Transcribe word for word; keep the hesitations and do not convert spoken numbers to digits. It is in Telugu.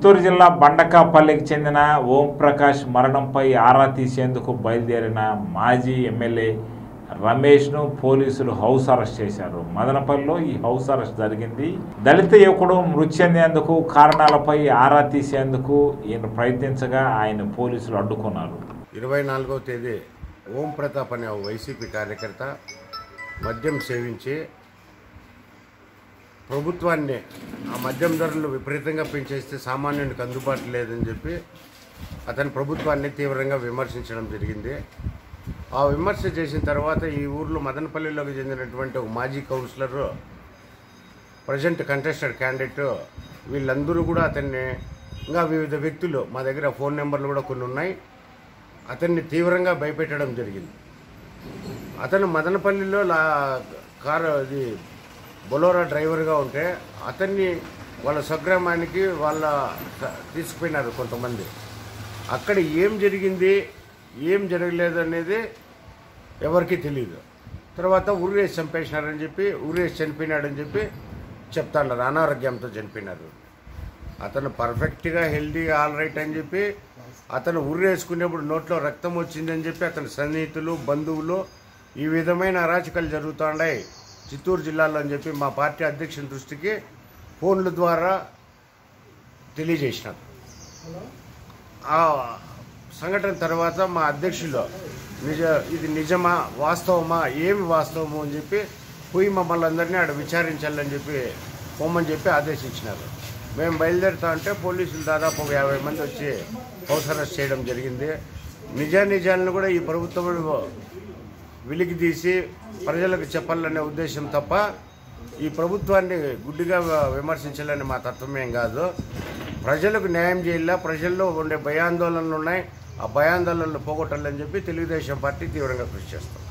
చిత్తూరు జిల్లా బండకాపల్లికి చెందిన ఓం ప్రకాష్ మరణంపై ఆరా తీసేందుకు బయలుదేరిన మాజీ ఎమ్మెల్యే రమేష్ను పోలీసులు హౌస్ అరెస్ట్ చేశారు. మదనపల్లిలో ఈ హౌస్ అరెస్ట్ జరిగింది. దళిత యువకుడు మృతి చెందేందుకు కారణాలపై ఆరా తీసేందుకు ఈయన ప్రయత్నించగా ఆయన పోలీసులు అడ్డుకున్నారు. ఇరవై నాలుగవ తేదీ ఓం ప్రతాప్ అనే వైసీపీ కార్యకర్త మద్యం సేవించి ప్రభుత్వాన్ని ఆ మద్యం ధరలు విపరీతంగా పెంచేస్తే సామాన్యునికి అందుబాటు లేదని చెప్పి అతని ప్రభుత్వాన్ని తీవ్రంగా విమర్శించడం జరిగింది. ఆ విమర్శ చేసిన తర్వాత ఈ ఊర్లో మదనపల్లిలోకి చెందినటువంటి ఒక మాజీ కౌన్సిలర్, ప్రజెంట్ కంటెస్టెడ్ క్యాండిడేట్, వీళ్ళందరూ కూడా అతన్ని, ఇంకా వివిధ వ్యక్తులు, మా దగ్గర ఫోన్ నెంబర్లు కూడా కొన్ని ఉన్నాయి, అతన్ని తీవ్రంగా భయపెట్టడం జరిగింది. అతను మదనపల్లిలో లా కారు ఇది బొలోరా డ్రైవర్గా ఉంటే అతన్ని వాళ్ళ స్వగ్రామానికి వాళ్ళ తీసుకుపోయినారు కొంతమంది. అక్కడ ఏం జరిగింది ఏం జరగలేదు అనేది ఎవరికీ తెలియదు. తర్వాత ఊరేసి చంపేసినారని చెప్పి, ఊరేసి చనిపోయినాడని చెప్పి చెప్తాన్నారు, అనారోగ్యంతో చనిపోయినారు. అతను పర్ఫెక్ట్గా హెల్దీగా ఆల్ రైట్ అని చెప్పి, అతను ఉర్రేసుకునేప్పుడు నోట్లో రక్తం వచ్చిందని చెప్పి అతని సన్నిహితులు, బంధువులు ఈ విధమైన అరాచకాలు జరుగుతున్నాయి చిత్తూరు జిల్లాలో అని చెప్పి మా పార్టీ అధ్యక్షుని దృష్టికి ఫోన్ల ద్వారా తెలియజేసినారు. ఆ సంఘటన తర్వాత మా అధ్యక్షులు నిజ ఇది నిజమా వాస్తవమా ఏమి వాస్తవము అని చెప్పి పోయి మమ్మల్ని అందరినీ ఆడ విచారించాలని చెప్పి పోమని చెప్పి ఆదేశించినారు. మేము బయలుదేరుతా అంటే పోలీసులు దాదాపు ఒక యాభై మంది వచ్చి హౌస్ అరెస్ట్ చేయడం జరిగింది. నిజానిజాలను కూడా ఈ ప్రభుత్వం వెలికి తీసి ప్రజలకు చెప్పాలనే ఉద్దేశం తప్ప ఈ ప్రభుత్వాన్ని గుడ్డిగా విమర్శించాలని మా తత్వమేం కాదు. ప్రజలకు న్యాయం చేయాల, ప్రజల్లో ఉండే భయాందోళనలు ఉన్నాయి, ఆ భయాందోళనలు పోగొట్టాలని చెప్పి తెలుగుదేశం పార్టీ తీవ్రంగా కృషి చేస్తాం.